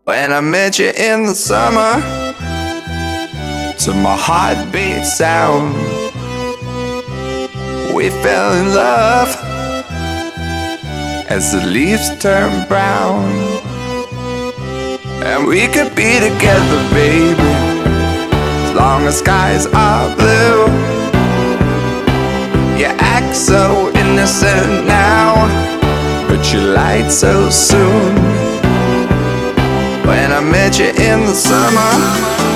When I met you in the summer, to my heartbeat sound, we fell in love as the leaves turn brown. And we could be together, baby, as long as skies are blue. You act so innocent now, but you lied so soon. When I met you in the summer,